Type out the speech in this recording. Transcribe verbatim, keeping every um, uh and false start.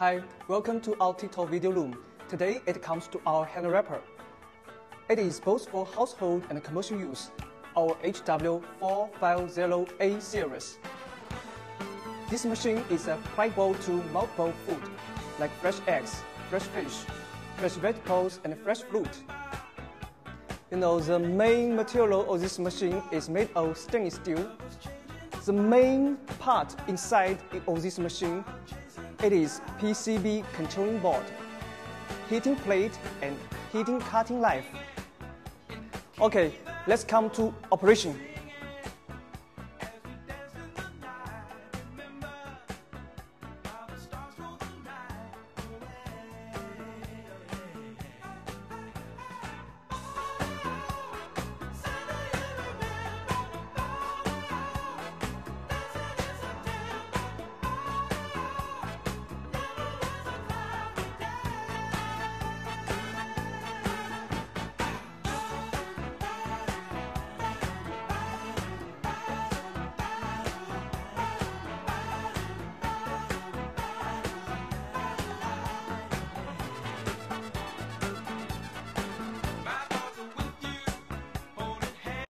Hi, welcome to our TikTok video room. Today it comes to our hand wrapper. It is both for household and commercial use, our H W four fifty A series. This machine is applicable to multiple food, like fresh eggs, fresh fish, fresh vegetables, and fresh fruit. You know, the main material of this machine is made of stainless steel. The main part inside of this machine, it is P C B controlling board, heating plate, and heating cutting knife. Okay, let's come to operation.